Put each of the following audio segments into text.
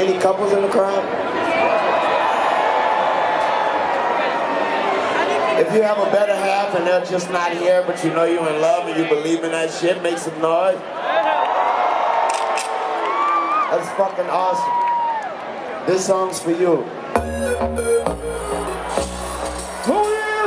Any couples in the crowd? If you have a better half and they're just not here, but you know you're in love and you believe in that shit, make some noise. That's fucking awesome. This song's for you. Who is?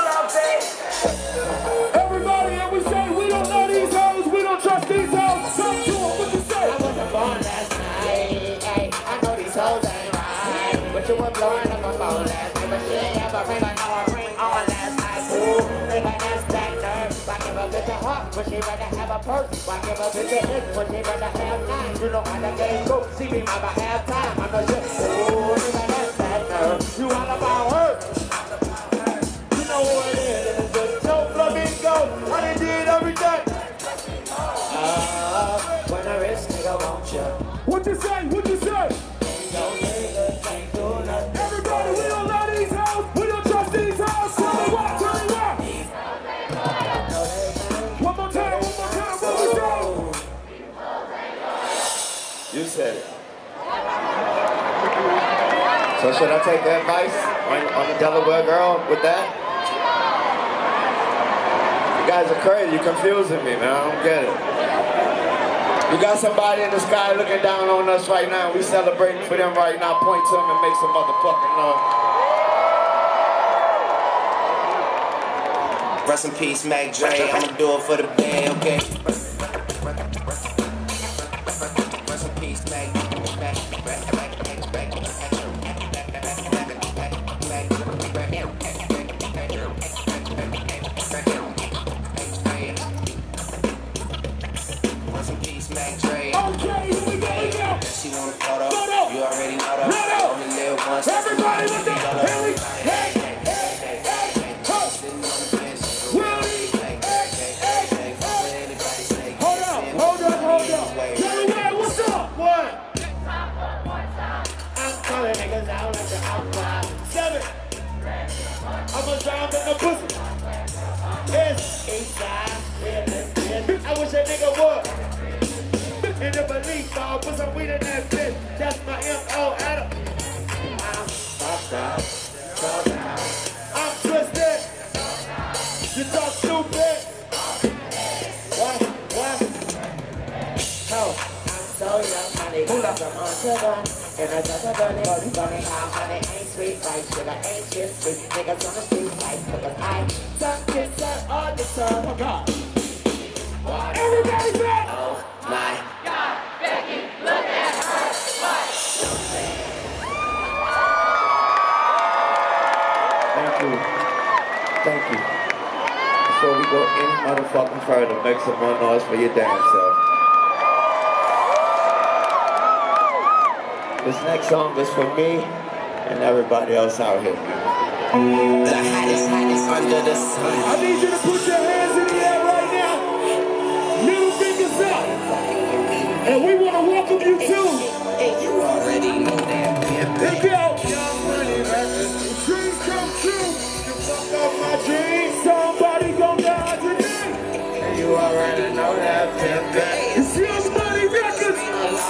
Everybody, and we say we don't know these hoes, we don't trust these hoes. Talk to them, what you say? I wasn't born last night. Ay, I know these hoes ain't right, but you were blowing up my phone last night. But she ain't have a ring, but now a ring on last night. Ooh, nigga, that's that nerve. Why give a bitch a heart, but she rather have a purse? Why give a bitch a hit, but she rather have nine? You know how the game goes. See me mama half time. I'm the shit. Ooh, nigga, that's that nerve. You all about her. You know who it is. It's just no flamingo. Honey did everything. When I rich nigga won't you? What you say? What you say? Everybody, we don't know these hoes, we don't trust these hoes. Tell me what, tell me what. One more time, what we say? You said it. So should I take the advice on the Delaware girl with that? You guys are crazy, you're confusing me, man, I don't get it. You got somebody in the sky looking down on us right now. We celebrating for them right now. Point to them and make some motherfucking noise. Rest in peace, Mac Dre. I'ma do it for the band, okay? Rest in peace, Mac. She want a photo, you already know that. Only live once. Everybody with the Harry, hey, Sitting on the bench. hold up. Delaware, what's up? What? I'm calling niggas out like the outside. 7. I'ma drown in the pussy. Yes. Eastside, I wish a nigga would. In the police dog, put some weed in that bitch. That's my M.O. Adam. I'm twisted. You talk stupid. What? Oh, I'm so young, honey. I'm on sugar. And I just a bunny. Funny how honey ain't sweet like sugar ain't shit sweet. Niggas on the street like because I suck kiss her all the time. Oh, God. Everybody back. Oh my God, Becky, look at her. What? Thank you. Before we go any motherfucking further, make some more noise for your damn self. This next song is for me and everybody else out here. The hottest under the sun. I need you to put your hands in the air right now. Middle fingers up. And we want to welcome you too. Hey, you already know that. Let's go. Young money records. Dreams come true. You fuck up my dreams. Somebody gon' die tonight. And you already know that, pimpin'. It's Young Money Records.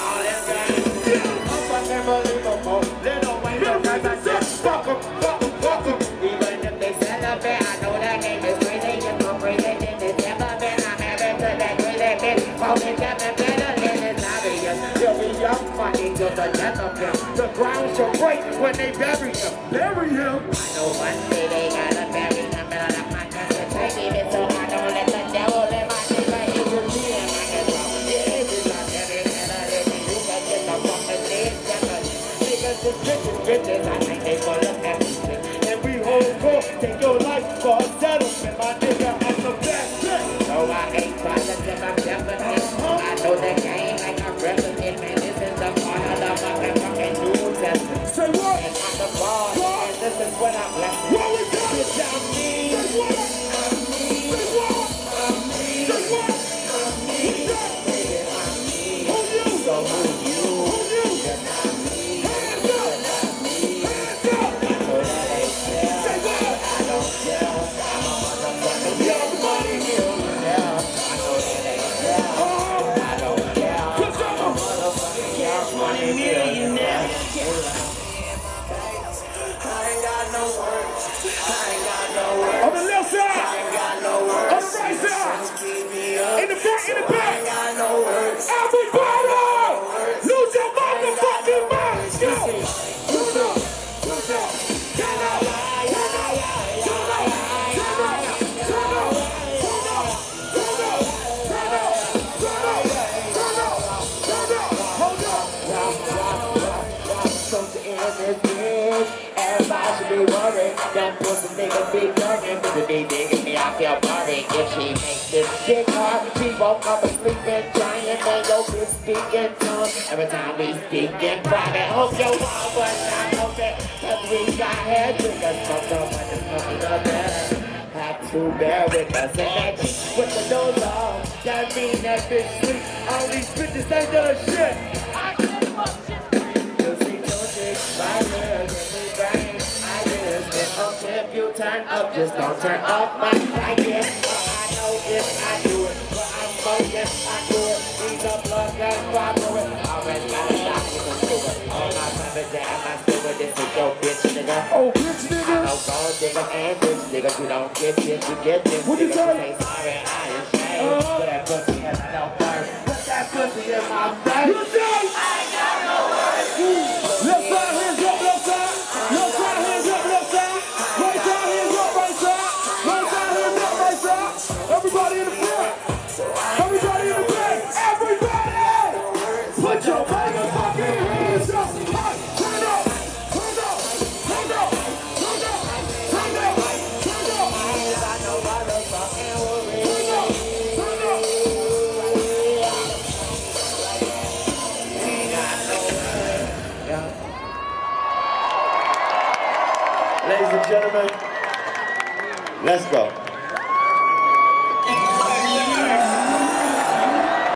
Unbelievable. Little Wayne, no cause I said fuck 'em. Even if they celebrate, I know that name is crazy. You go crazy, then it's never been. I'm married to that crazy bitch. Only never better than it's obvious. You'll be young money till the death of him. The ground shall break when they bury him. Bury him. I know one day they gotta bury him, but I love my cousin Tiny, so I don't let the devil in my neighbor intervene. I can talk to you, it's not every man I live in. You can get the fucking lead, niggas is bitches, I think they full of everything. And we hold court, take your life for a settlement. My nigga, I'm the best. So I ain't positive, I'm definite. I know the game like I'm repping, man. This is the part of the motherfucking New Testament. Say what? And I'm the boss, and this is what I'm blessed. What we got? Bitch, I millionaire. On the left side. On the right side. In the back, in the back. Everybody, lose your motherfucking mind. Go. Everybody should be worried. Don't pussy nigga be worried. But the big digging me, I feel worried. If she makes this shit hard, she woke up asleep and trying. And yo, bitch speaking tongue. Every time we speak in private. Hope your mom was not open. Cause we got head triggers. Fucked up when it's nothing up there. Have to bear with us. And that chick with the nose off. That mean that bitch sleep. All these bitches ain't done shit. I can't fuck shit. If you turn up, just don't turn off my light. I know if I do it, but I'm smoking, I do it. These are blood and follow it. Already got a shot, you can do it. All my brothers that I'm not stupid, this is your bitch, nigga. Oh, bitch, nigga. I know gold digger and bitch nigga. You don't get this, you get this. What you say? Say sorry, I ain't ashamed. Put that pussy in my burn. Put that pussy in my face. You say? I ain't got no words. Left side, hands up, left side. Left side, hands up, left side. Right side, hands up, right side. Right side, hands up, right side. Everybody in the front. Everybody in the back. Everybody! Put your motherfucking hands up. Turn up. Turn up. Turn up. Turn up. Turn up. Turn up. Turn up. I ain't got no motherfucking worries. Turn up. Turn up. Ladies and gentlemen, let's go.